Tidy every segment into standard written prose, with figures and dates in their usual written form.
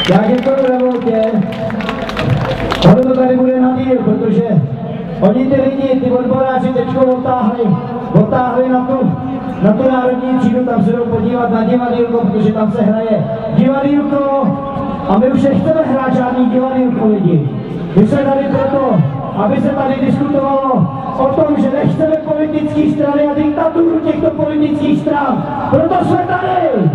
Já děkuji Revoltě. Tohle to tady bude na díl, protože oni ty lidi, ty odboráři teďko otáhli na tu národní třídu, tam se jdou podívat na divadýlko, protože tam se hraje divadýlko a my už nechceme hrát žádný divadýlko lidi. My jsme tady proto, aby se tady diskutovalo o tom, že nechceme politické strany a diktaturu těchto politických stran. Proto jsme tady!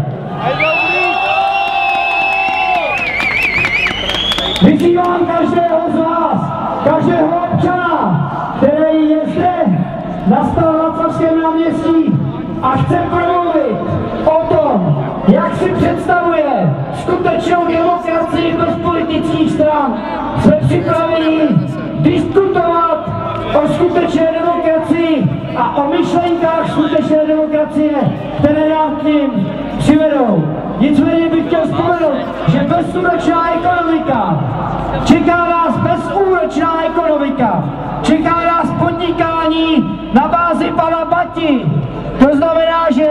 Vyzývám každého z vás, každého občana, který je zde na Václavském náměstí a chce promluvit o tom, jak si představuje skutečnou demokracii bez politických stran. Jsme připraveni diskutovat o skutečné demokracii a o myšlenkách skutečné demokracie, které nám k nim přivedou. Nicméně bych chtěl vzpomenout, že bezúročná ekonomika, čeká nás bezúročná ekonomika, čeká nás podnikání na bázi pana Bati. To znamená, že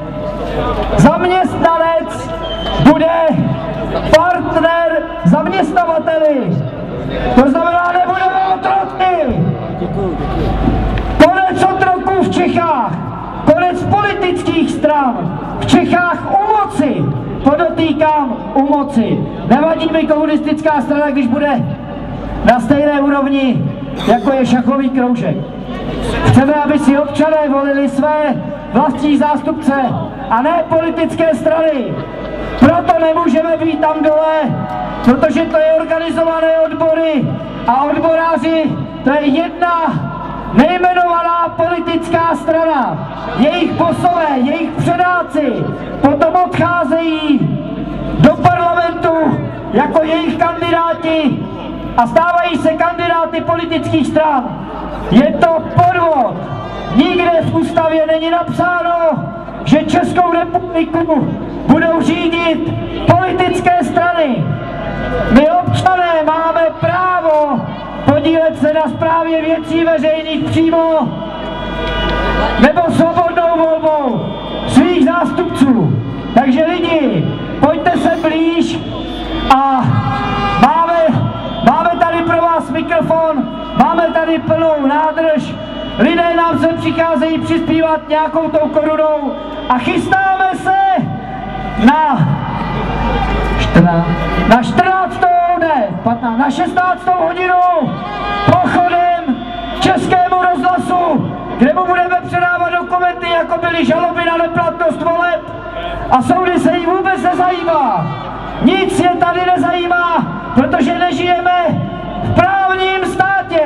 zaměstnanec bude partner zaměstnavateli. To znamená, nebudeme otroky. Konec otroků v Čechách, konec politických stran, v Čechách u moci, podotýkám u moci. Nevadí mi komunistická strana, když bude na stejné úrovni, jako je šachový kroužek. Chceme, aby si občané volili své vlastní zástupce a ne politické strany. Proto nemůžeme být tam dole, protože to je organizované odbory a odboráři, to je jedna nejmenovaná politická strana. Jejich bosové, jejich předáci potom odcházejí do parlamentu jako jejich kandidáti a stávají se kandidáty politických stran. Je to podvod. Nikde v ústavě není napsáno, že Českou republiku budou řídit politické strany. My občané máme právo podílet se na správě věcí veřejných přímo nebo svobodnou volbou svých zástupců. Takže lidi, pojďte se blíž a máme tady pro vás mikrofon, máme tady plnou nádrž, lidé nám se přicházejí přispívat nějakou tou korunou a chystáme se na 16. hodinu pochodem k Českému rozhlasu, kde mu budeme předávat dokumenty, jako byly žaloby na neplatnost voleb a soudy se jí vůbec nezajímá. Nic je tady nezajímá, protože nežijeme v právním státě.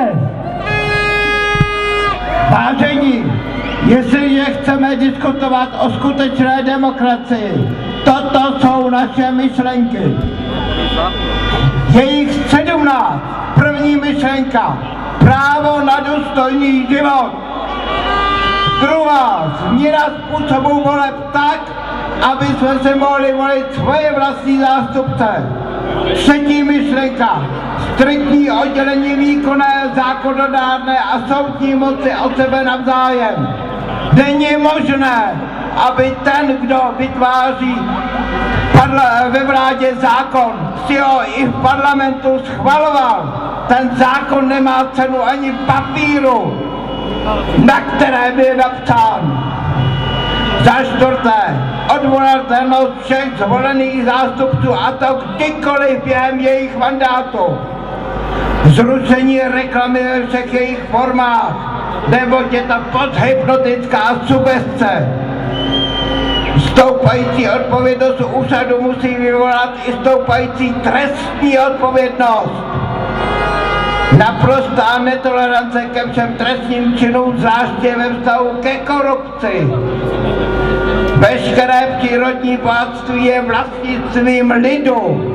Vážení, jestliže chceme diskutovat o skutečné demokracii, toto jsou naše myšlenky. Je jich 17. První myšlenka. Právo na důstojný život. Druhá. Změna způsobu voleb tak, aby jsme si mohli volit svoje vlastní zástupce. Třetí myšlenka. Striktní oddělení výkonné, zákonodárné a soudní moci od sebe navzájem. Není možné, aby ten, kdo vytváří ve vládě zákon, si ho i v parlamentu schvaloval. Ten zákon nemá cenu ani papíru, na kterém je napsán. Za čtvrté, odvolatelnost všech zvolených zástupců, a to kdykoliv během jejich mandátu. Zrušení reklamy ve všech jejich formách, neboť je to podhypnotická sugestce. Stoupající odpovědnost úřadu musí vyvolat i stoupající trestní odpovědnost. Naprostá netolerance ke všem trestním činům, zvláště ve vztahu ke korupci. Veškeré přírodní bohatství je vlastnictvím lidu.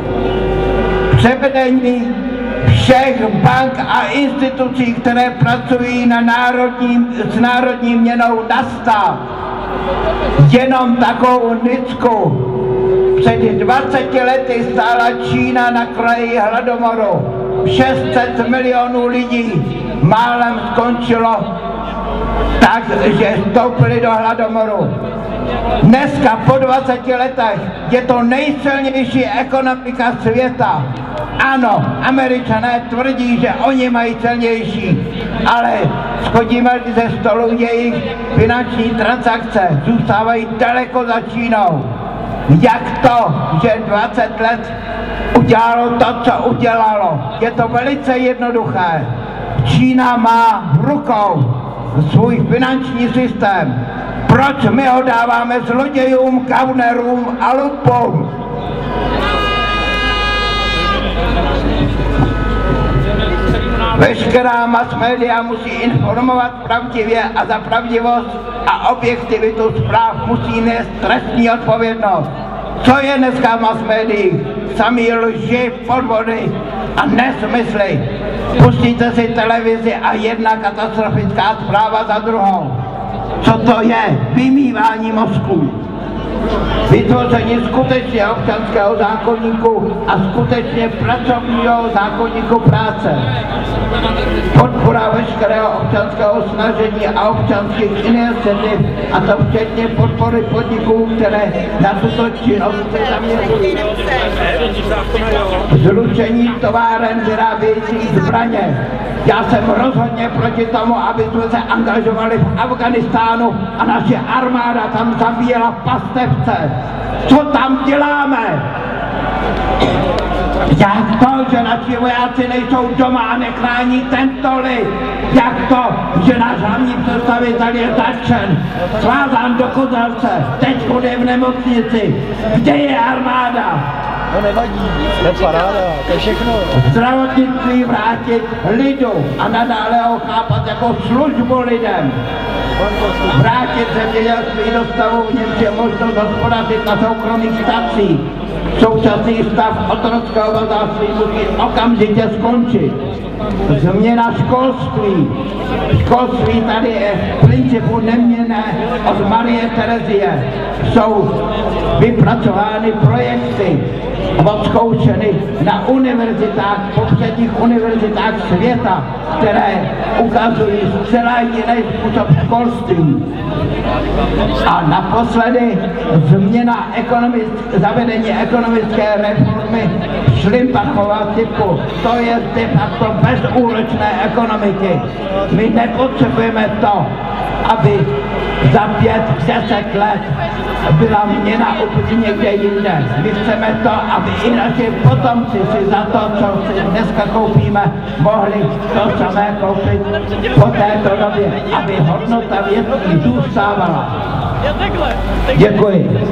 Převedení všech bank a institucí, které pracují s národní měnou na stát. Jenom takovou nicku. Před 20 lety stála Čína na kraji hladomoru. 600 milionů lidí málem skončilo tak, že vstoupili do hladomoru. Dneska po 20 letech je to nejsilnější ekonomika světa. Ano, Američané tvrdí, že oni mají silnější, ale schodíme ze stolu, jejich finanční transakce zůstávají daleko za Čínou. Jak to, že 20 let udělalo to, co udělalo? Je to velice jednoduché. Čína má v rukou svůj finanční systém. Proč my ho dáváme zlodějům, kaunerům a lupům? Veškerá mass media musí informovat pravdivě a za pravdivost a objektivitu zpráv musí nést trestní odpovědnost. Co je dneska v mass médiích? Samý lži, podvody a nesmysly. Pustíte si televizi a jedna katastrofická zpráva za druhou. Co to je? Vymývání mozků. Vytvoření skutečně občanského zákoníku a skutečně pracovního zákoníku práce. Podpora veškerého občanského snažení a občanských iniciativ, a to včetně podpory podniků, které na tuto činnost se zaměřují. Zrušení továren vyrábějících zbraně. Já jsem rozhodně proti tomu, aby jsme se angažovali v Afghánistánu a naše armáda tam zabíjela pastevce. Co tam děláme? Jak to, že naši vojáci nejsou doma a nechrání tento lid? Jak to, že náš hlavní představitel je zatčen, svázán do kozelce, teď je v nemocnici? Kde je armáda? No nevadí, to je paráda, to je všechno. Zdravotnictví vrátit lidu a nadále ho chápat jako službu lidem. Vrátit zemědělství do stavu, v němž je možnost hospodařit na soukromých stacích. Současný stav otrockého vazalství musí okamžitě skončit. Změna školství. Školství tady je v principu neměnné od Marie Terezie. Jsou vypracovány projekty, odzkoušeny na univerzitách, popředních univerzitách světa, které ukazují zcela jiný způsob školství. A naposledy změna zavedení ekonomické reformy Šlimpachova typu. To je de facto bezúročné ekonomiky. My nepotřebujeme to, aby za 5-10 let byla měna úplně někde jinde. My chceme to, aby i naši potomci si za to, co si dneska koupíme, mohli to samé koupit po této době, aby hodnota věcí zůstávala. Děkuji.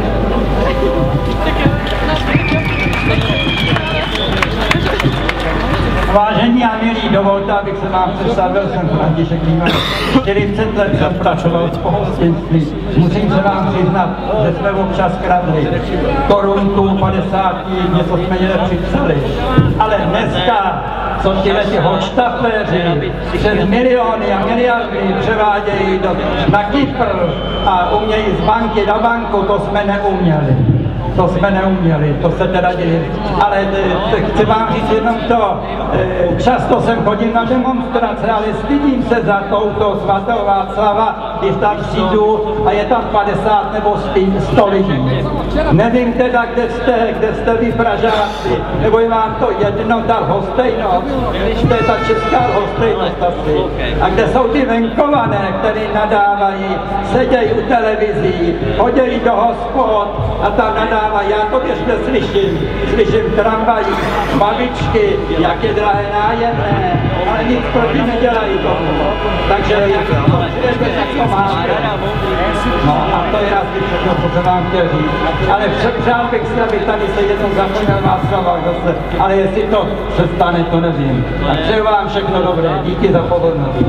Vážení a milí, dovolte, abych se vám představil, jsem František Klímek. 40 let jsem pracoval v pohostinství. Musím se vám přiznat, že jsme občas kradli korunku, 50, něco jsme někde připsali. Ale dneska, co ti hočtafléři přes miliony a miliardy převádějí na Kypr a umějí z banky na banku, to jsme neuměli. To jsme neuměli, to se teda děje. Ale chci vám říct jenom to, často jsem chodil na demonstrace, ale stydím se za touto svatého Václava, když tam přijdu a je tam 50 nebo 100 lidí. Nevím teda, kde jste vy Pražáci, nebo je vám to jedno, ta lhostejnost, to je ta česká lhostejnost asi. A kde jsou ty venkované, který nadávají, sedějí u televizí, chodějí do hospod a tam nadávají. Já to ještě slyším tramvají, babičky, jak je drahé nájemné, ale nic proti nedělají tomu. Takže jak to přijete, tak to máte. No a to je asi všechno, co jsem vám chtěl říct. Ale přál bych si, aby tady se jednou zapomněl Václavák zase, ale jestli to přestane, to nevím. A přeju vám všechno dobré, díky za pozornost.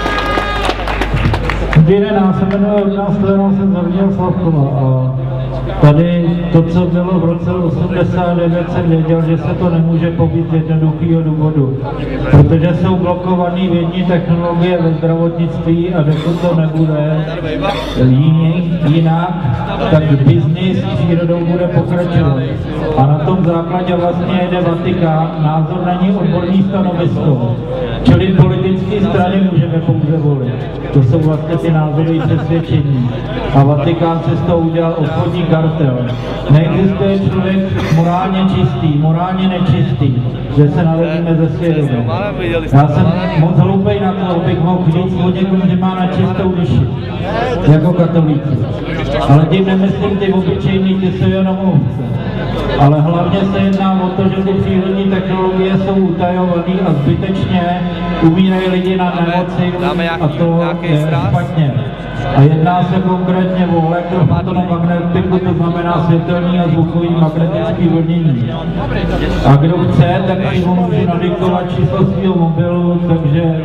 Dobrý den, já se jmenuji Jurna Stojanov, jsem z Hlavního Slavkova a Tady to, co bylo v roce 89, jsem věděl, že se to nemůže pobít z jednoduchého důvodu, protože jsou blokované vědní technologie ve zdravotnictví a dokud to nebude jinak, tak biznis s přírodou bude pokračovat. A na tom základě vlastně jede Vatikán, názor není odborný stanovisko, čili politické strany můžeme pouze volit. To jsou vlastně ty názory přesvědčení. A Vatikán se z toho udělal obchodní kartel. Neexistuje člověk morálně čistý, morálně nečistý, že se narodíme ze svědomí. Já jsem moc hloupej na to, abych mohl říct o někom, že má na čistou duši, jako katolíci. Ale tím nemyslím ty obyčejný, ty jsou jenom ovce. Ale hlavně se jedná o to, že ty přírodní technologie jsou utajované a zbytečně umírají lidi na nemoci a to je špatně. A jedná se konkrétně o elektrofotonomagnetiku, to znamená světelný a zvukový magnetický vlnění. A kdo chce, tak si ho může nadiktovat číslo svého mobilu, takže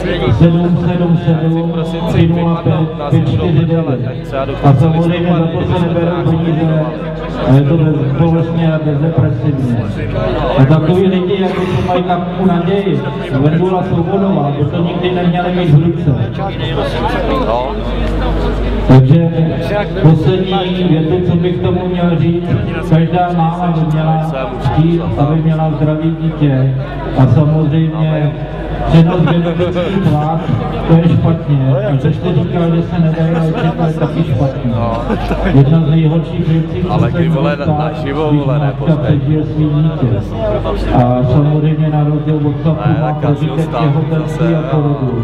777 305 549. A samozřejmě za to se neberou peníze a je to bezbolestně a bezdepresivně. A takový lidi, jako to mají takovou naději, Vendula Svobodová, by to nikdy neměli mít v ruce. Takže poslední větu, co bych tomu měl říct, každá máma by měla chtít, aby měla zdravý dítě a samozřejmě přenos genetických vlád, to je špatně. A když jste říkal, že se nedají léčit, to je taky špatně. Jedna z nejhorších věcí, co se může stát, když matka přežije svý dítě. A samozřejmě na rozdíl od chlapů má prožitek těhotenství a porodu.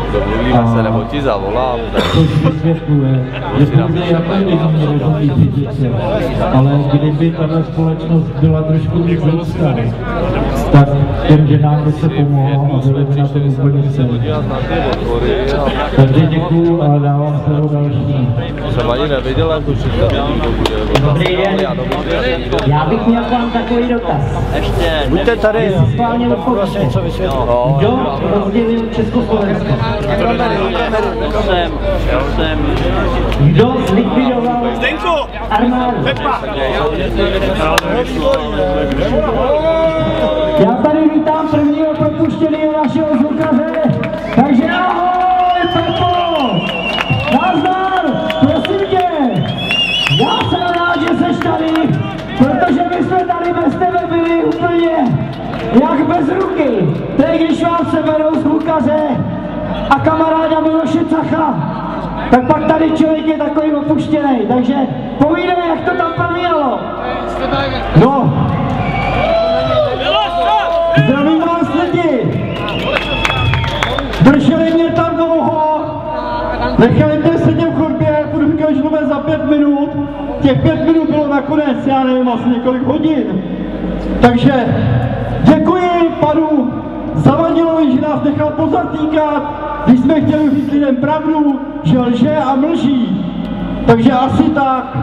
Což vysvětluje, že pouze jako lidi nerozumí fyzice. Ale kdyby tato společnost byla trošku víc lidská, tak těm ženám by se pomohlo a byli by na tom úplně stejně. Takže děkuju a dávám slovo další. Jsem ani neviděl, jak už Dobrý den. Já bych měl k vám takový dotaz. Buďte tady, prosím, co vysvětlit. Kdo rozdělil Československo? Kdo zlikvidoval armádu? Já tady vítám prvního propuštěného našeho zvukaře, takže ahoj Pepo! Nazdar, prosím tě! Já jsem rád, že seš tady, protože my jsme tady bez tebe byli úplně jak bez ruky. To je, když vám seberou zvukaře a kamaráda Miloše Cacha, tak pak tady člověk je takový opuštěný, takže povídej, jak to tam probíhalo. No. Zdravím vás lidi! Drželi mě tam dlouho, nechali mě sedět v chodbě, budu říkat, že bude za 5 minut. Těch 5 minut bylo nakonec, já nevím, asi několik hodin. Takže děkuji panu Zavadilovi, že nás nechal pozatýkat, když jsme chtěli říct lidem pravdu, že lže a mlží. Takže asi tak.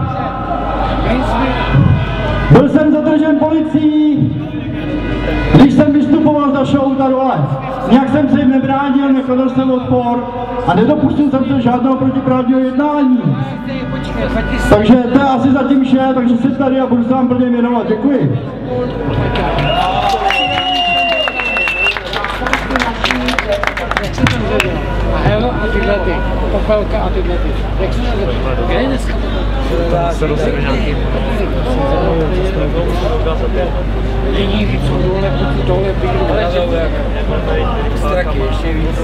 Byl jsem zadržen policií, když jsem vystupoval z našeho auta dole. Nějak jsem se jim nebránil, nekladl jsem odpor a nedopustil jsem se žádného protiprávního jednání. Takže to je asi zatím vše, takže jsem tady a budu se vám plně věnovat. Děkuji. A tyhle ty, popelka a tyhle ty. Jak se nazývají? Kde je dneska? Se rozumí nějaký. Lidí víc jsou dole píru. Straky ještě víc.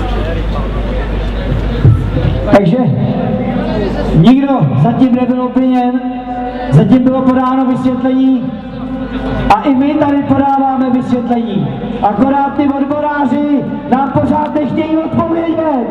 Takže nikdo zatím nebyl obviněn, zatím bylo podáno vysvětlení a i my tady podáváme vysvětlení. Akorát ty odboráři nám pořád nechtějí odpovědět.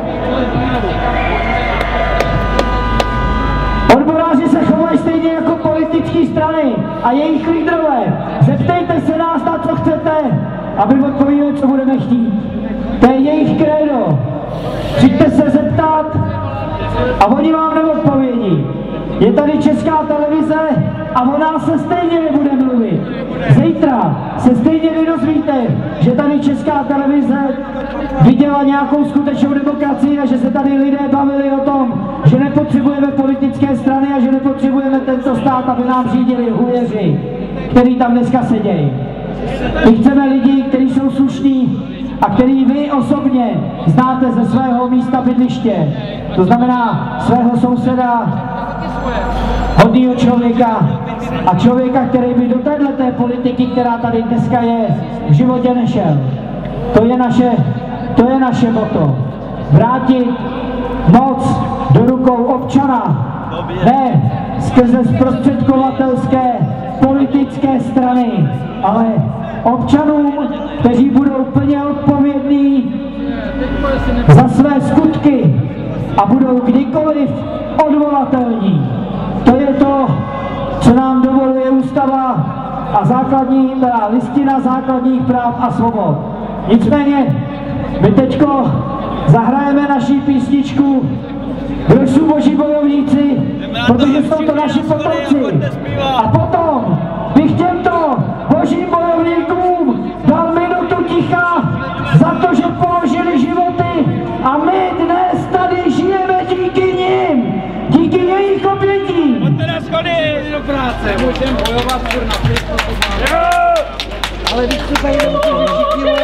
Odboráři se chovají stejně jako politické strany a jejich lídrové. Zeptejte se nás na co chcete, aby odpověděli, co budeme chtít. To je jejich krédo. Přijďte se zeptat a oni vám neodpovědí. Je tady Česká televize a o nás se stejně nebude mluvit. Zítra se stejně nedozvíte, že tady Česká televize viděla nějakou skutečnou demokracii a že se tady lidé bavili o tom, že nepotřebujeme politické strany a že nepotřebujeme tento stát, aby nám řídili hujeři, který tam dneska sedějí. My chceme lidi, kteří jsou slušní a který vy osobně znáte ze svého místa bydliště. To znamená svého souseda, hodného člověka a člověka, který by do téhleté politiky, která tady dneska je, v životě nešel. To je naše motto. Vrátit moc do rukou občana, ne skrze zprostředkovatelské politické strany, ale občanům, kteří budou plně odpovědní za své skutky a budou kdykoliv odvolatelní. To je to, co nám dovoluje ústava a listina základních práv a svobod. Nicméně my teďko zahrajeme naši písničku Kdo jsou boží bojovníci, protože jsou to naši potomci. A potom bych těmto božím bojovníkům dal minutu ticha za to, že položili životy a my dnes tady žijeme díky nim, díky jejich obětí. Pojďte na schody do práce, můžeme bojovat furt na Facebooku. Ale když to tady nemůžu všichni,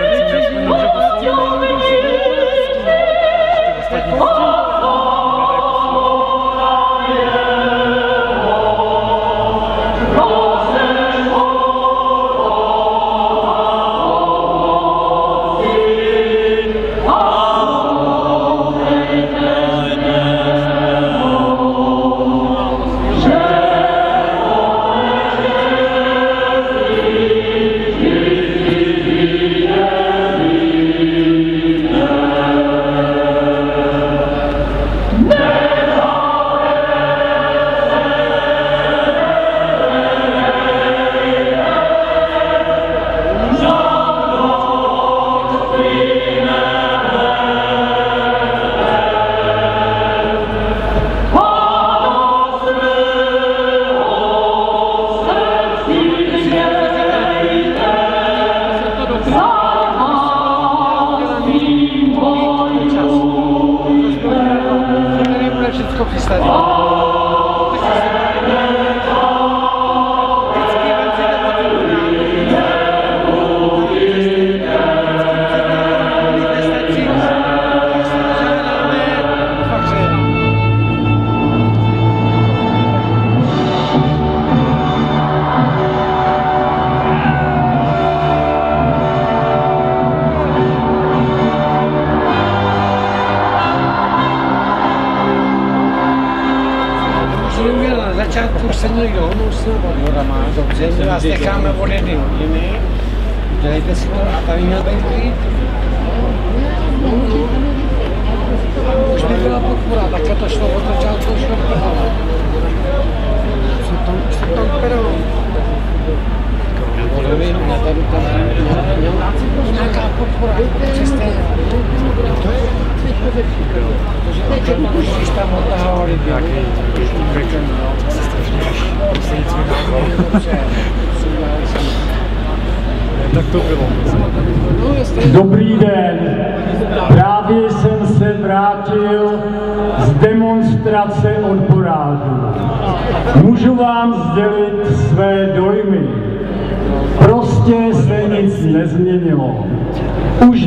začátku se někdo honosl od Horama, dobře, my vás necháme od jedné hodiny, dělejte si to a tady měl být klid. Už by byla podpora, takhle to šlo od začátku, šlo podpora. Co tam perou? Nevím, já tady tam nějaká podpora, přesně. Když tam odtahovali nějaký vegan, to se strašně tak to bylo. Dobrý den, právě jsem se vrátil z demonstrace odborářů. Můžu vám sdělit své dojmy. Prostě se nic nezměnilo. Už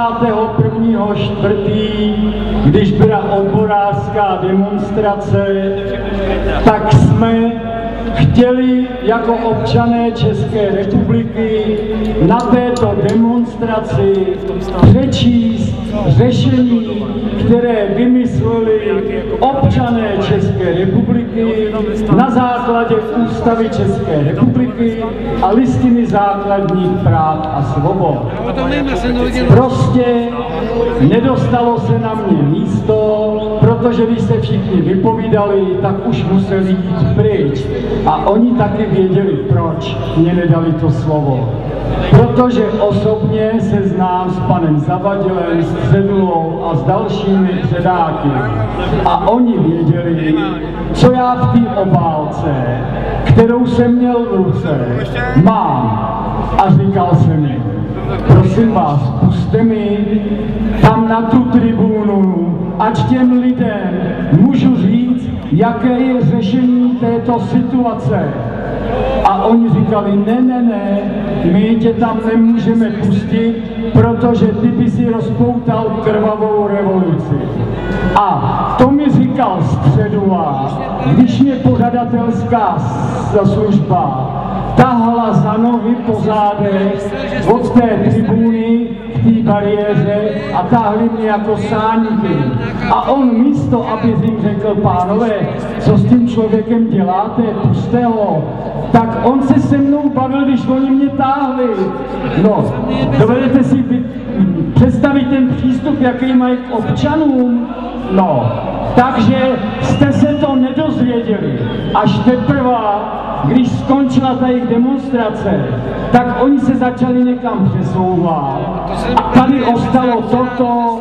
21.4., když byla odborářská demonstrace, tak jsme chtěli jako občané České republiky na této demonstraci přečíst řešení, které vymysleli občané České republiky na základě Ústavy České republiky a Listiny základních práv a svobod. Prostě nedostalo se na mě místo, protože když se všichni vypovídali, tak už museli jít pryč. A oni taky věděli, proč mě nedali to slovo. Protože osobně se znám s panem Zavadilem, s Cedulou a s dalšími předáky. A oni věděli, co já v té obálce, kterou jsem měl v ruce, mám. a říkal jsem mi, prosím vás, pusťte mi tam na tu tribunu, ať těm lidem můžu říct, jaké je řešení této situace. A oni říkali, ne, my tě tam nemůžeme pustit, protože ty by si rozpoutal krvavou revoluci. A to mi říkal Středula, když mě pořadatelská služba tahala za nohy po zádech od té tribuny k té bariéře a táhli mě jako sáníky. A on místo, aby jim řekl, pánové, co s tím člověkem děláte, puste ho, tak on se se mnou bavil, když oni mě táhli. No, dovedete si představit ten přístup, jaký mají k občanům? No, takže jste se to nedozvěděli. Až teprve, když skončila ta jejich demonstrace, tak oni se začali někam přesouvat. A tady ostalo toto,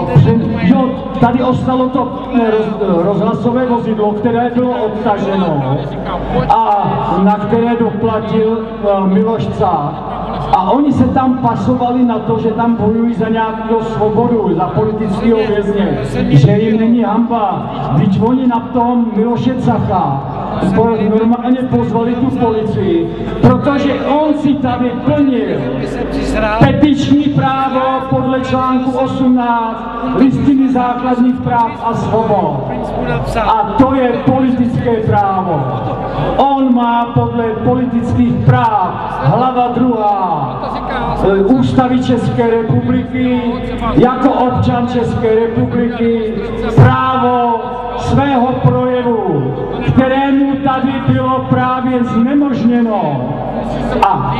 tady ostalo to rozhlasové vozidlo, které bylo odtaženo a na které doplatil Miloš Cák. A oni se tam pasovali na to, že tam bojují za nějakou svobodu, za politického vězně, že jim není hanba. Když oni na tom Miloše Cáka normálně pozvali tu policii, protože on si tady plnil petiční právo podle článku 18 Listiny základních práv a svobod. A to je politické právo. On má podle politických práv hlava 2. Ústavy České republiky jako občan České republiky právo svého projevu, kterému tady bylo právě znemožněno. A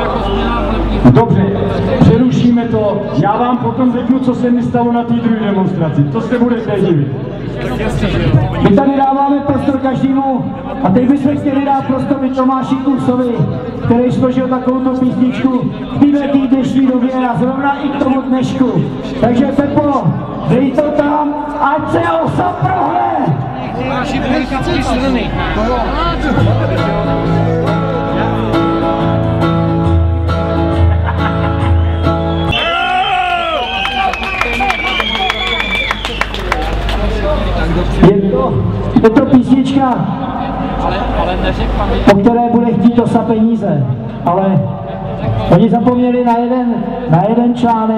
dobře, přerušíme to. Já vám potom řeknu, co se mi stalo na té druhé demonstraci. To se budete divit. My tady dáváme prostor každému a teď bychom chtěli dát prostor i Tomáši Klusovi, který složil takovou písničku v této dnešní době a zrovna i k tomu dnešku. Takže Pepo, dej to tam, ať se osa prohne! Naši politické strany. Je to písnička, po které bude chtít Osa peníze, ale oni zapomněli na jeden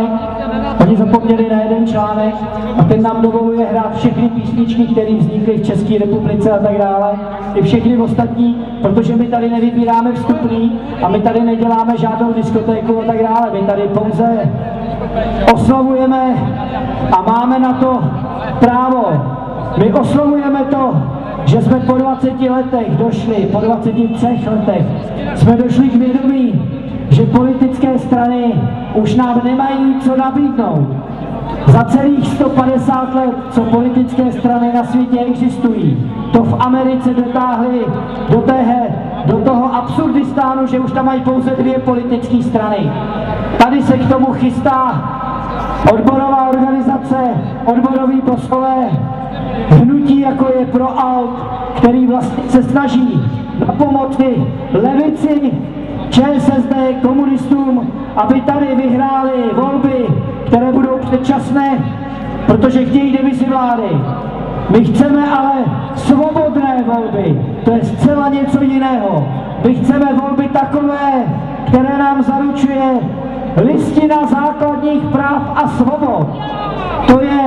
článek, a ten nám dovoluje hrát všechny písničky, které vznikly v České republice a tak dále, i všechny ostatní, protože my tady nevybíráme vstupný a my tady neděláme žádnou diskotéku a tak dále, my tady pouze oslavujeme a máme na to právo. My oslavujeme to, že jsme po 20 letech došli, po 23 letech, jsme došli k vědomí, že politické strany už nám nemají co nabídnout. Za celých 150 let, co politické strany na světě existují, to v Americe dotáhli do toho absurdistánu, že už tam mají pouze 2 politické strany. Tady se k tomu chystá odborová organizace, odboroví poslové, hnutí, jako je ProAlt, který vlastně se snaží na pomoci levici, ČSSD, komunistům, aby tady vyhráli volby, které budou předčasné, protože chtějí demisi vlády. My chceme ale svobodné volby, to je zcela něco jiného. My chceme volby takové, které nám zaručuje Listina základních práv a svobod. To je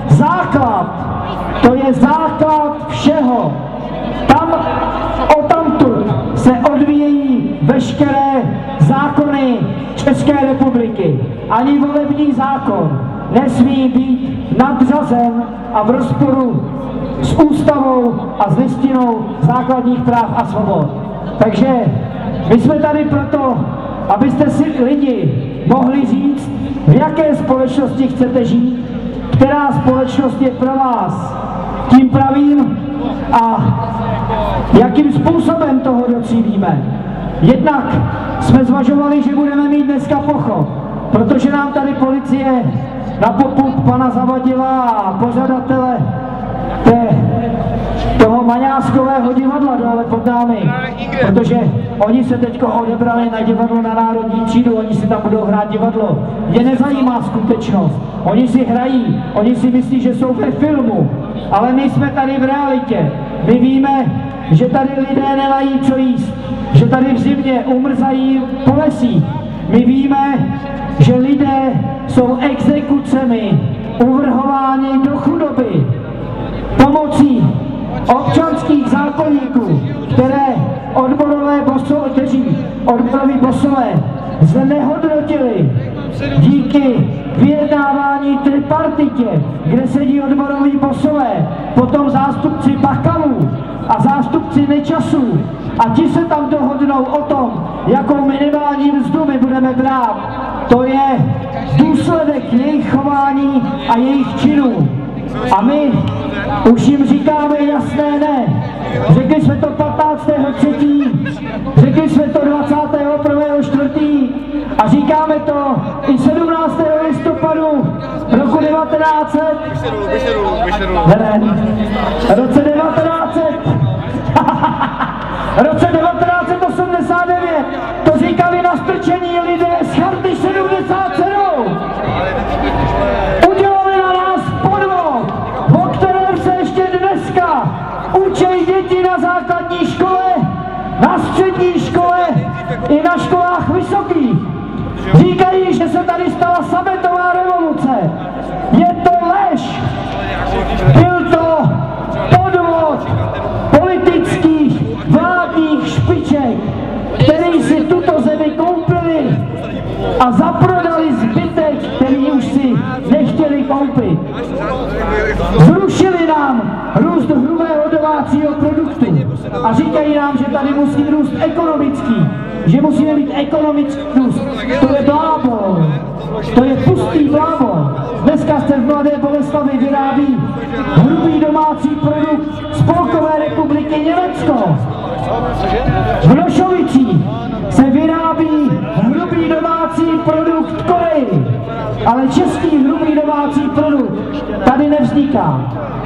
základ všeho. Odtamtud se odvíjejí veškeré zákony České republiky. Ani volební zákon nesmí být nadřazen a v rozporu s ústavou a s listinou základních práv a svobod. Takže my jsme tady proto, abyste si lidi mohli říct, v jaké společnosti chcete žít, která společnost je pro vás tím pravým a jakým způsobem toho docílíme. Jednak jsme zvažovali, že budeme mít dneska pochod, protože nám tady policie na popud pana Zavadila a pořadatele toho Maňáskového divadla dole pod námi, protože Oni se teďko odebrali na divadlo na Národní třídu, oni si tam budou hrát divadlo. Je nezajímá skutečnost. Oni si hrají, oni si myslí, že jsou ve filmu, ale my jsme tady v realitě. My víme, že tady lidé nemají co jíst, že tady v zimě umrzají po lesích. My víme, že lidé jsou exekucemi uvrhováni do chudoby pomocí občanských zákoníků, kteří odboroví bosové znehodnotili díky vyjednávání tripartitě, kde sedí odboroví bosové, potom zástupci Bakalů a zástupci Nečasů a ti se tam dohodnou o tom, jakou minimální mzdu my budeme brát. To je důsledek jejich chování a jejich činů. A my už jim říkáme jasné ne. Řekli jsme to 15.3., řekli jsme to 21.4. a říkáme to i 17. listopadu roku 1900. V roce 1989 to říkali na strčení lidé z Charty 77. Udělali na nás podvod, o kterém se ještě dneska učí děti na základní škole, na střední škole i na školách vysokých. Říkají, že se tady stala sametová revoluce. Je to lež. Byl to podvod politických vládních špiček, který si tuto zemi koupili a zaprodali zbytek, který už si nechtěli koupit. Zrušili nám růst hrubého domácího produktu a říkají nám, že tady musí růst ekonomický, že musíme mít ekonomický růst. To je blábol, to je pustý blábol. Dneska se v Mladé Boleslavi vyrábí hrubý domácí produkt Spolkové republiky Německo. V Nošovicích se vyrábí hrubý domácí produkt Koreji, ale český hrubý domácí produkt tady nevzniká.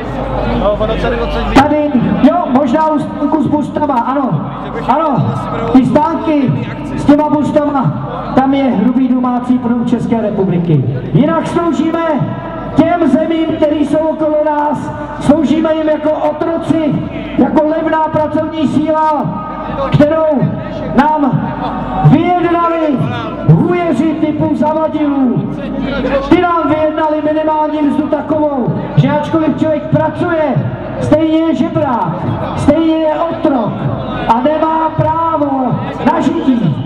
Tady, jo, možná u stánku s buštama, ano, ty stánky s těma buštama, tam je hrubý domácí produkt České republiky. Jinak sloužíme těm zemím, které jsou okolo nás, sloužíme jim jako otroci, jako levná pracovní síla, kterou nám vyjednali hujeři typu Zavadilů. Ty nám vyjednali minimální mzdu takovou, že ačkoliv člověk pracuje, stejně je žebrák, stejně je otrok a nemá právo na žití.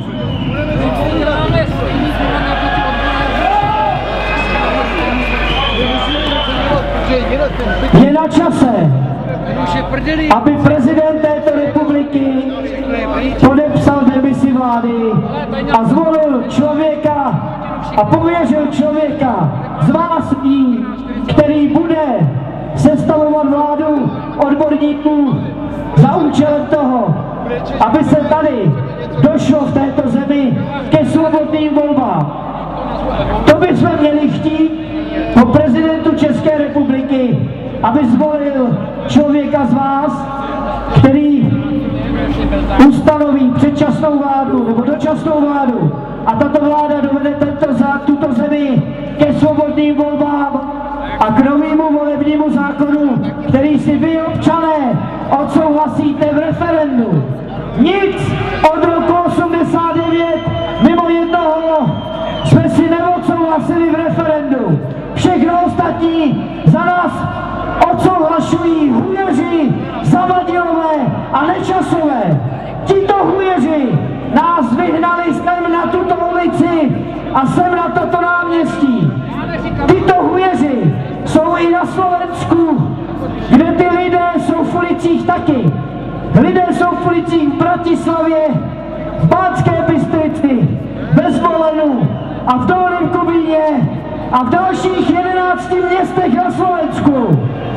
Je na čase, aby prezident této republiky podepsal demisi vlády a zvolil člověka a pověřil člověka z vás, který bude sestavovat vládu odborníků za účelem toho, aby se tady došlo v této zemi ke svobodným volbám. To bychom měli chtít po prezidentu České republiky, aby zvolil člověka z vás, který ustanoví předčasnou vládu nebo dočasnou vládu a tato vláda dovede tuto zemi ke svobodným volbám a k novému volebnímu zákonu, který si vy, občané, odsouhlasíte v referendu. Nic od roku 89 mimo jednoho jsme si neodsouhlasili v referendu. Všechno ostatní za nás odsouhlašují hujeři, Zavadilové a Nečasové. Tito hujeři nás vyhnali sem na tuto ulici a sem na toto náměstí. Tyto hujeři jsou i na Slovensku, kde ty lidé jsou v ulicích taky. Lidé jsou v ulicích v Bratislavě, v Banské Bystrici, ve Zvolenu a v Dolním Kubíně a v dalších 11 městech na Slovensku.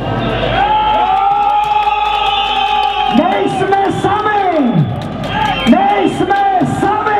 Nejsme sami! Nejsme sami!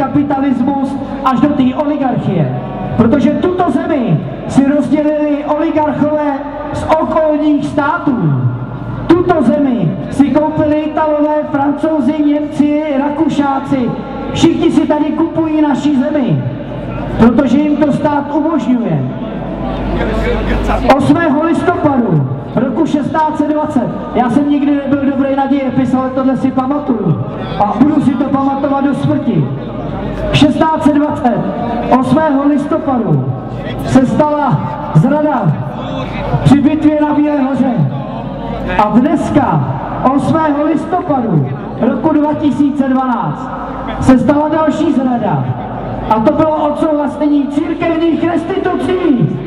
kapitalismus až do té oligarchie. Protože tuto zemi si rozdělili oligarchové z okolních států. Tuto zemi si koupili Italové, Francouzi, Němci, Rakušáci. Všichni si tady kupují naši zemi, protože jim to stát umožňuje. 8. listopadu roku 1620, já jsem nikdy nebyl dobrý na dějepis, ale tohle si pamatuju a budu si to pamatovat do smrti. 1620, 8. listopadu se stala zrada při bitvě na Bílé hoře. A dneska, 8. listopadu roku 2012, se stala další zrada. A to bylo odsouhlasení církevních restitucí.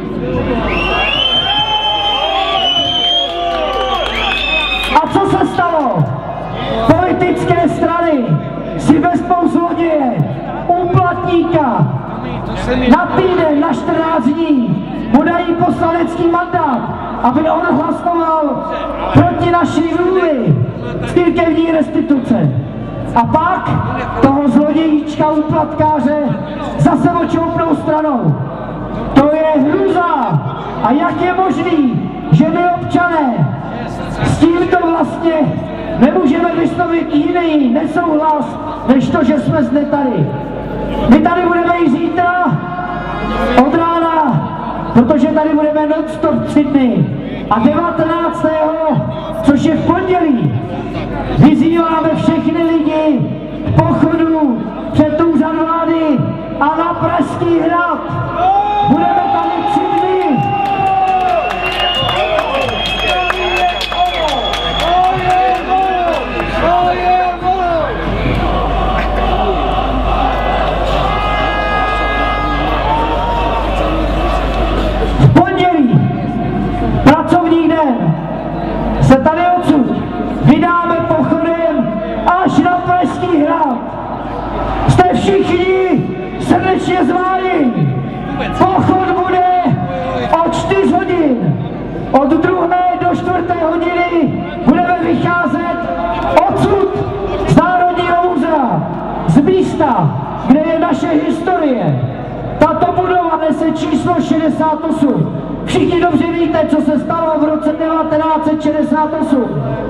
A co se stalo? Politické strany si vezmou zloděje, úplatníka, na týden, na 14 dní mu dají poslanecký mandát, aby on hlasoval proti naší vůli církevní restituce. A pak toho zlodějíčka, úplatkáře zase očoupnou stranou. To je hrůza. A jak je možný, že my občané s tímto vlastně nemůžeme vyslovit jiný nesouhlas, než to, že jsme zde tady. My tady budeme i zítra od rána, protože tady budeme non-stop 3 dny. A 19. což je v pondělí, vyzýváme všechny lidi k pochodu před úřad vlády a na Pražský hrad. Budeme tady 3 dny. V pondělí, pracovní den, se tady odsud vydáme pochodem až na Pražský hrad. Jste všichni srdečně zváni. Pochod bude od 4 hodin. Od 2. do 4. hodiny budeme vycházet odsud z Národního muzea, z místa, kde je naše historie. Tato budova nese číslo 68. Všichni dobře víte, co se stalo v roce 1968,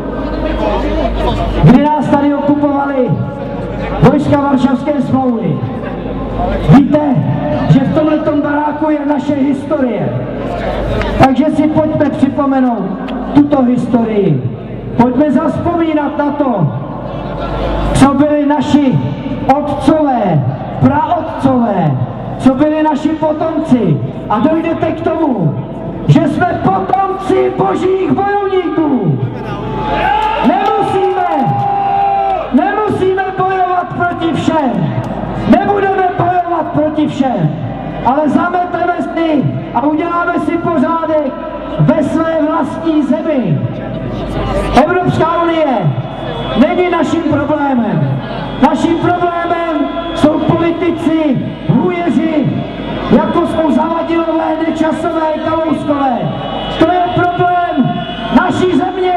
kdy nás tady okupovali vojska Varšavské smlouvy. Víte, že v tomhletom baráku je naše historie. Takže si pojďme připomenout tuto historii. Pojďme zavzpomínat na to, co byli naši otcové, praotcové, co byli naši potomci. A dojdete k tomu, že jsme potomci božích bojovníků. Nemusíme bojovat proti všem. Nebudeme bojovat proti všem, ale zameteme si a uděláme si pořádek ve své vlastní zemi. Evropská unie není naším problémem. Naším problémem jsou politici, hůjeři, jako jsou Zavadilové, Nečasové, Kalouskové. To je problém naší země.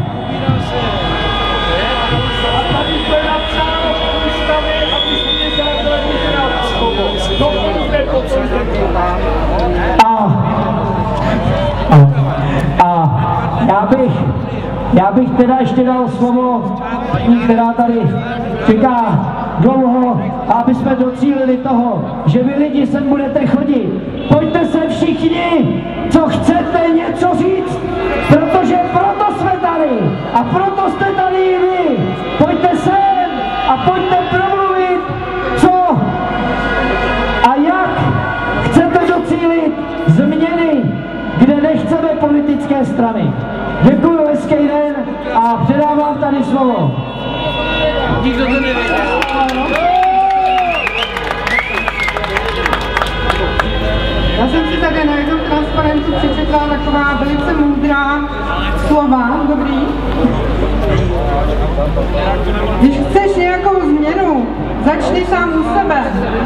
A já bych teda ještě dal slovo, která tady čeká dlouho, aby jsme docílili toho, že vy lidi sem budete chodit. Pojďte se všichni, co chcete něco říct, protože proto jsme tady a proto jste tady i vy. Pojďte sem a pojďte promluvit, co a jak chcete docílit změny, kde nechceme politické strany. Děkuji, hezký den a předávám tady slovo. Nikdo to nevěděl. Já jsem si tady na jednom transparentu přečetla taková velice moudrá slova, dobrý. Když chceš nějakou změnu, začni sám u sebe.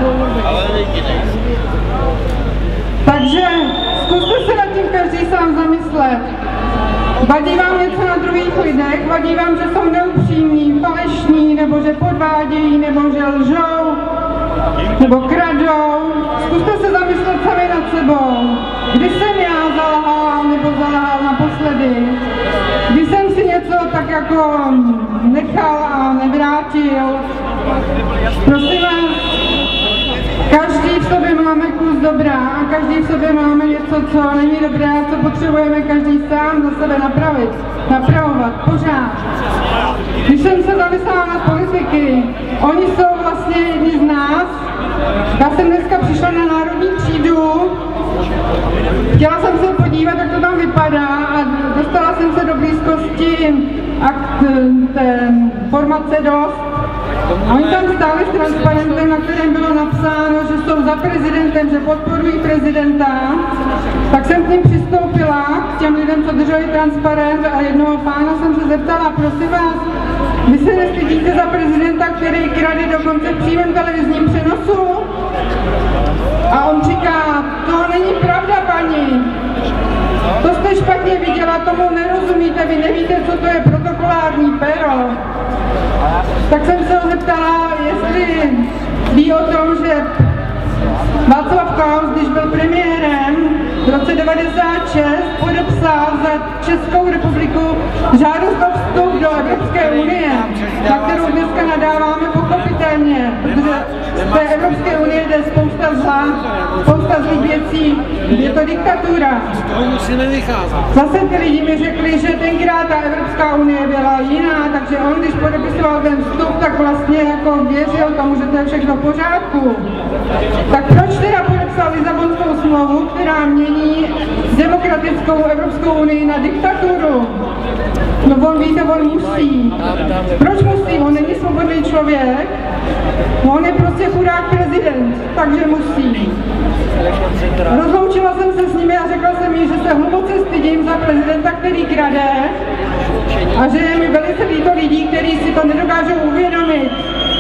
Takže zkuste se nad tím každý sám zamyslet. Vadí vám něco na druhých lidech, vadí vám, že jsou neupřímní, falešní, nebo že podvádějí, nebo že lžou. nebo kradou. Zkuste se zamyslet sami nad sebou. Kdy jsem já zalhal nebo zalhal naposledy? Kdy jsem si něco tak jako nechal a nevrátil? Prosím vás, každý v sobě máme kus dobrá a každý v sobě máme něco, co není dobré a co potřebujeme každý sám za sebe napravovat, pořád. Když jsem se zamyslela na politiky, oni jsou vlastně jedni z nás. Já jsem dneska přišla na Národní třídu, chtěla jsem se podívat, jak to tam vypadá a dostala jsem se do blízkosti formace DOST. A oni tam stáli s transparentem, na kterém bylo napsáno, že jsou za prezidentem, že podporují prezidenta. Tak jsem k ním přistoupila, k těm lidem, co drželi transparent a jednoho pána jsem se zeptala, prosím vás, vy se nestydíte za prezidenta, který krade dokonce v přímém televizním přenosu? A on říká, to není pravda, paní. To jste špatně viděla, tomu nerozumíte, vy nevíte, co to je protokolární pero. Tak jsem se ho zeptala, jestli ví o tom, že Václav Klaus, když byl premiérem v roce 1996, podepsal za Českou republiku žádost o vstup do Evropské unie, na kterou dneska nadáváme pochopitelně, protože z té Evropské unie jde spousta zla, spousta zlých věcí, je to diktatura. Zase ty lidi mi řekli, že tenkrát ta Evropská unie byla jiná, takže on, když podepisoval ten vstup, tak vlastně jako věřil tomu, že to je všechno v pořádku. Tak proč teda podepsal Lisabonskou smlouvu, která mění demokratickou Evropskou unii na diktaturu? No on víte, on musí. Proč musí? On není svobodný člověk, on je prostě chudák prezident, takže musí. Rozloučila jsem se s nimi a řekla jsem jí, že se hluboce stydím za prezidenta, který krade a že je mi velice líto lidí, kteří si to nedokážou uvědomit.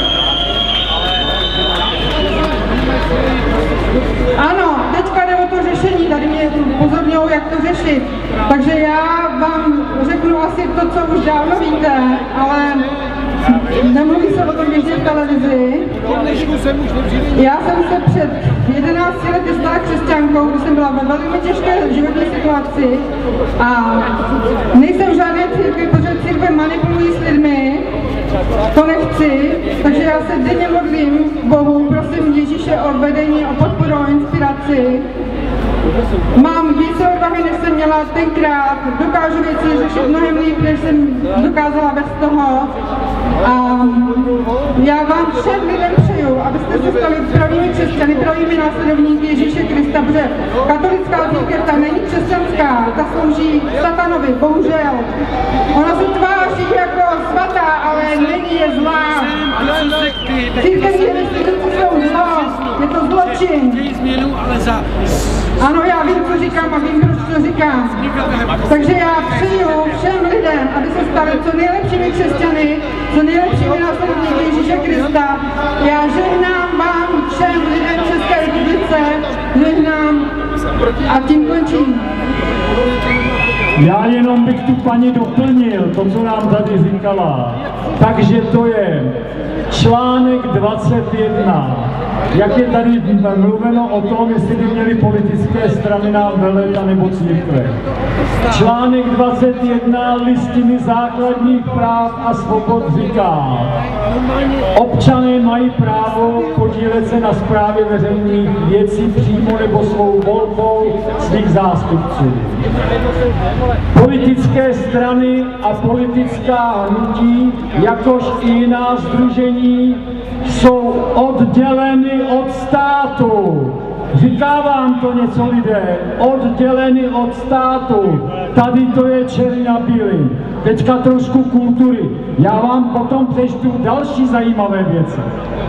Ano, teďka jde o to řešení, tady mě upozorňují, jak to řešit. Takže já vám řeknu asi to, co už dávno víte, ale nemluví se o tom běžně v televizi. Já jsem se před 11 lety stala křesťankou, když jsem byla ve velmi těžké životní situaci a nejsem v žádné církvi, protože církve manipulují s lidmi, to nechci, takže já se denně modlím Bohu, prosím Ježíše o vedení, o podporu, o inspiraci. Mám více odvahy, než jsem měla tenkrát, dokážu věci řešit mnohem líp, než jsem dokázala bez toho. A já vám všem lidem přeju, abyste se stali pravými křesťany, pravými následovníky Ježíše Krista, protože katolická církev ta není křesťanská, ta slouží satanovi, bohužel. Ona se tváří jako svatá, ale není, je zlá. Církevní instituce jsou zlo, je to zločin. Ano, já vím, co říkám a vím, proč to říkám. Takže já přeju všem lidem, aby se stali co nejlepšími křesťany, co nejlepšími následovníky Ježíše Krista. Já žehnám vám všem lidem v České republice, žehnám a tím končím. Já jenom bych tu paní doplnil to, co nám tady říkala. Takže to je článek 21. Jak je tady mluveno o tom, jestli by měly politické strany nám velet nebo církve. Článek 21 Listiny základních práv a svobod říká: občané mají právo podílet se na správě veřejných věcí přímo nebo svou volbou svých zástupců. Politické strany a politická hnutí, jakož i jiná sdružení, jsou odděleny od státu. Říká vám to něco, lidé, odděleny od státu. Tady to je černý na bílý. Teďka trošku kultury. Já vám potom přečtu další zajímavé věci.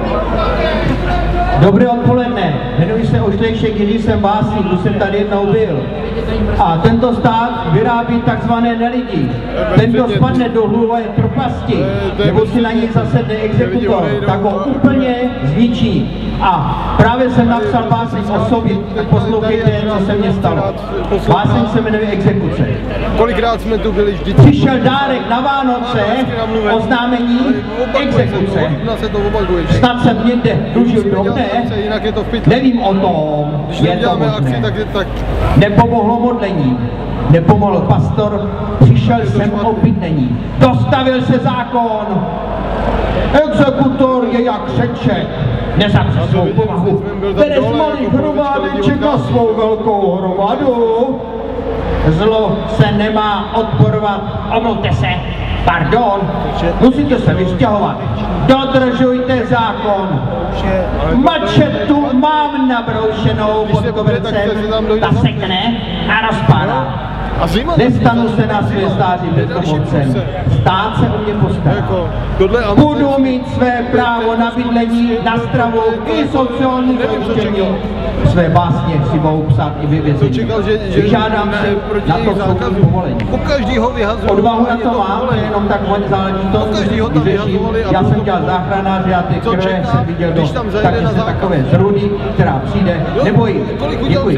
Dobré odpoledne, jmenuji se Ošlejšek Jiří, jsem básník, už jsem tady jednou byl. A tento stát vyrábí takzvané nelidi. Ten, kdo spadne do hlubové propasti, nebo si na něj zasedne exekutor, tak ho úplně zničí. A právě jsem napsal báseň o sobě, tak poslouchejte, co se mně stalo. Báseň se jmenuje Exekuce. Kolikrát jsme tu byli vždycky. Přišel dárek na Vánoce, oznámení exekuce. Snad jsem někde dlužil drobné, nevím o tom, je to možné. Nepomohlo modlení, nepomohl pastor, přišel jsem o bydlení. Dostavil se zákon, exekutor je jak řeček, nezapře svou povahu, bere z malých hromádeček na svou velkou hromadu. Zlo se nemá odporovat, omluvte se, pardon, musíte se vystěhovat. Dodržujte zákon. Mačetu mám nabroušenou pod kobercem, ta sekne a rozpadá. Nestanu se na své stáří bezdomovcem. Stát se o mě postará. Budu mít své právo na bydlení, na stravu i sociální zajištění. Své básně si mohu psát i vyvězení. Vyžádám si na to soudní povolení. Odvahu na to mám, jenom tak moje záležitost vyřeším. Já jsem dělal záchranáře a ty krve jsem viděl do takže se takové zrudy, která přijde, nebojím. Děkuji.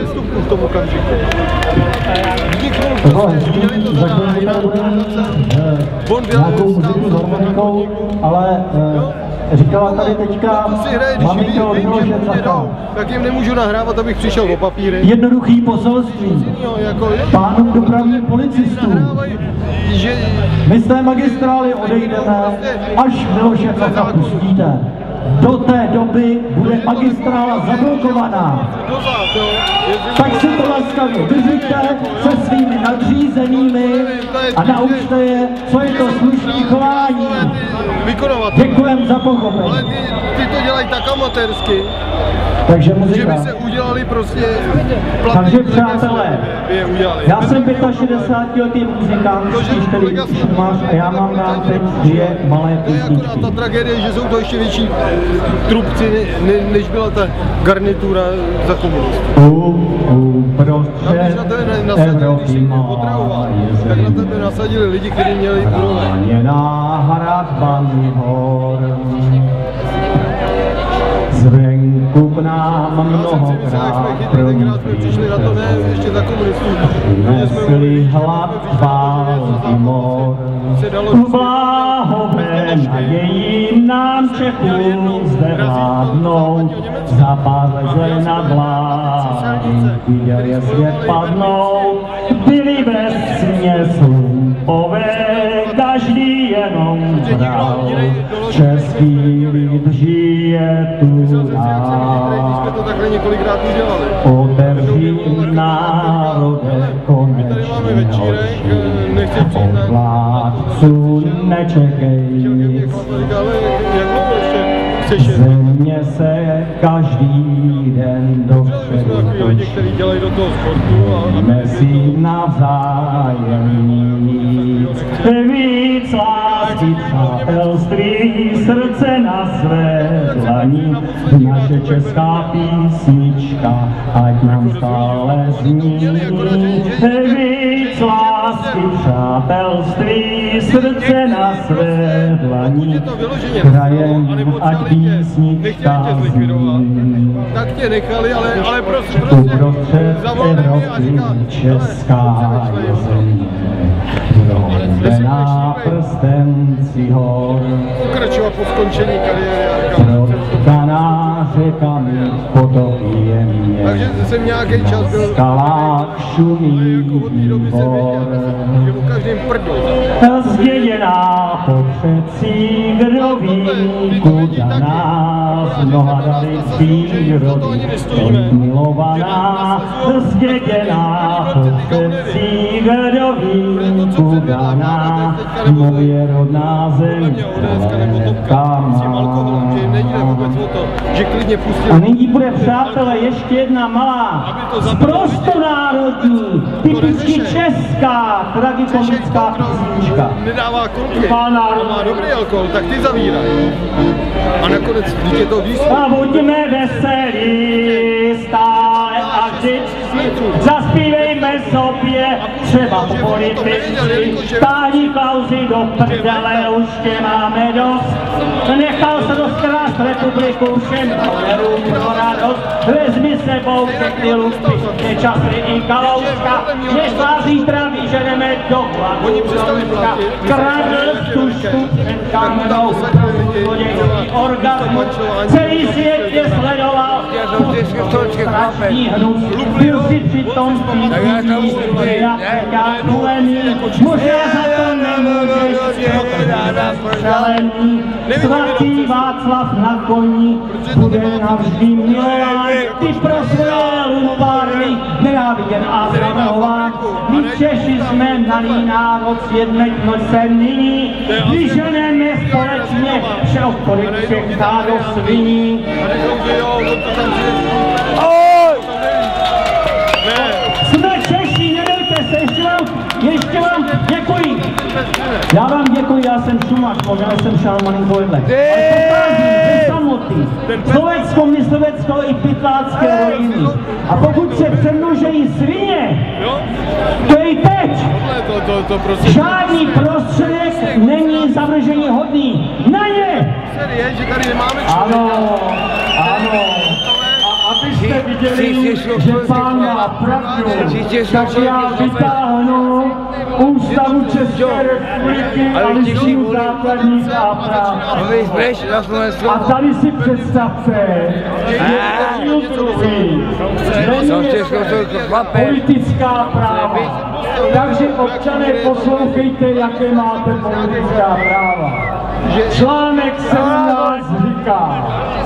Nějakou muziku s harmonikou, ale říkala tady teďka maminka od Miloše Cacha. Tak jim nemůžu nahrávat, abych přišel o papíry. Jednoduchý poselství pánům dopravním policistům. My z té magistrály odejdeme, až Miloše Cacha pustíte. Do té doby bude magistrála zablokovaná. Tak si to laskavě vyřiďte se svými nadřízenými a naučte je, co je to slušný chování. Děkujem za pochopení. Ale ty to dělají tak amatérsky, takže muzika. že by se udělali prostě takže přátelé, já jsem 65letý muzikant, který máš a já mám dám teď dvě malé písničky. Ta tragédie, že jsou to ještě větší trubci, než byla ta garnitura za komunistů. Uprostřed Evropy má tak na tebe nasadili lidi, kteří měli chráněná hradbami hor. Zvenku k nám mnohokrát nesli hlad, války mor. Bláhové naději nám Čechům zde vládnout, zapáleze na vlády, viděl je svět padnout, byli vesmě slumpové, každý jenom bral, český lid žije tu dál. Otevří národe konečně oči, od vládců nečekej nic. Země se každý den dopředu točí, mezi navzájem nic. Víc lásky, přátelství, srdce na své dlaní, naše česká písnička, ať nám stále zní. Víc lásky, přátelství, srdce na své dlaní, krajem ať písnička zní. Tak tě nechali, ale prostě uprostřed Evropy česká je země, prohloubená prstenci hor. Pokračovat po skončení kariéry. Protkaná řekami potoky jemně, takže jsem nějaký čas byl v skalách šumí výbor. Zděděná po předcích, kdo ví, kuda nás mnoha dali přírody, tolik milovaná. Zděděná po předcích, kdo ví, kuda nás moje rodná zem má. A nyní bude, přátelé, ještě jedna malá, prostonárodní, typicky česká, tragikomická písnička. Nedává kolky, má dobrý alkohol, tak ty zavíraj. A nakonec dítě to víc. A buďme veselí stále a vždycky, zaspívejme sobě třeba po politici. Táhni Klausi do prdele, už tě máme dost. Nechal se rozkrást republiky. republiku všem poměrům pro radost. Vezmi sebou všechny lumpy, Nečasy i Kalouska, než vás zítra vyženeme do hlavu do Ruska. Kradl tušku před kamenou, zlodějský orgasmu, celý svět je sledoval, strašný hnus, byl si přitom písní, jak kulený, možná za to nemůžeš, střelený, svatý Václav na koni, bude navždy milován, ty pro své lumpárny, nenáviděn a zramován, my Češi jsme malý národ, sjednoťme se nyní, vyženeme společně vše obchody všech do sviní. Jsme Češi, nedejte se, ještě vám děkuji. Já vám děkuji, já jsem Šumař, možná jsem šel malinko vedle. Ale pocházím ze samoty, Slovecko, Myslivecko i pytlácké rodiny. A pokud se přemnožejí svině, to je i teď. Žádný prostředek není zavržení hodný. Na ně! Ano, ano. Abyste viděli, že pán má pravdu, tak já vytáhnu Ústavu České republiky a Listinu základních práv. A tady si představte, že YouTubí politická práva. Takže občané, poslouchejte, jaké máte politická práva. Článek 17 říká,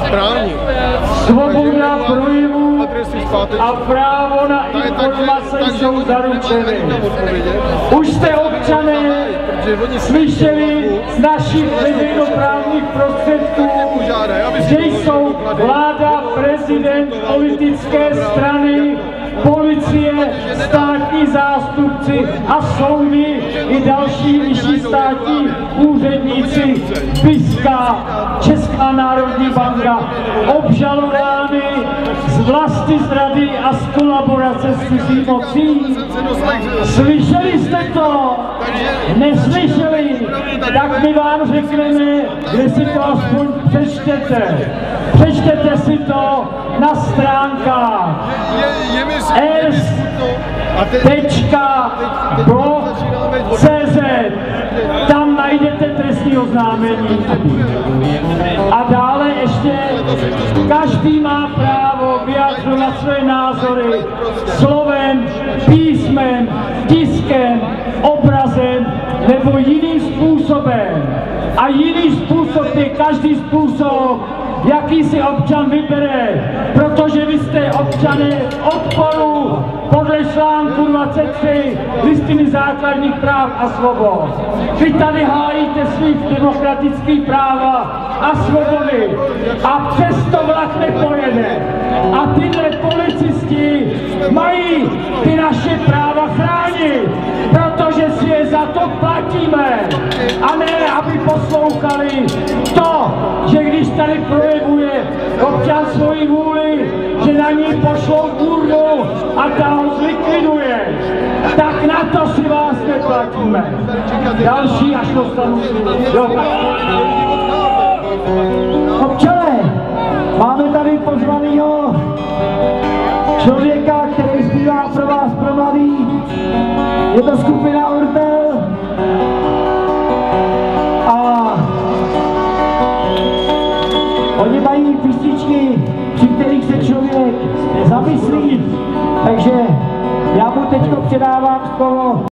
svoboda projevu a právo na informace jsou zaručeny. Už jste, občané, slyšeli z našich veřejnoprávních prostředků, že jsou vláda, prezident, politické strany, policie, státní zástupci a soudy i další vyšší státní úředníci, BISka, Česká národní banka, obžalovány z vlasti zrady a z kolaborace s cizí mocí. Slyšeli jste to? Neslyšeli? Tak my vám řekneme, že si to aspoň přečtěte. Přečtěte si to na stránkách s.gov.cz. Tam najdete trestní oznámení. A dále ještě každý má právo vyjadřovat své názory slovem, písmem, tiskem, obrazem nebo jiným způsobem. A jiný způsob je každý způsob, jaký si občan vybere, protože vy jste občané odporu podle článku 23 Listiny základních práv a svobod. Vy tady hájíte svých demokratických práva a svobody a přesto vlak nepojede. A tyhle policisti mají ty naše práva chránit, protože si je za to platíme. A ne, aby poslouchali to, že když tady projevuje občan svoji vůli, že na ní pošlou kurvu a ta ho zlikviduje. Tak na to si vás neplatíme. Další, až dostanu. Občané, máme tady pozvanýho člověka, který zpívá pro vás, pro mladý. Je to skupina Ortel. A oni mají písničky, při kterých se člověk zamyslí. Takže já mu teď předávám slovo.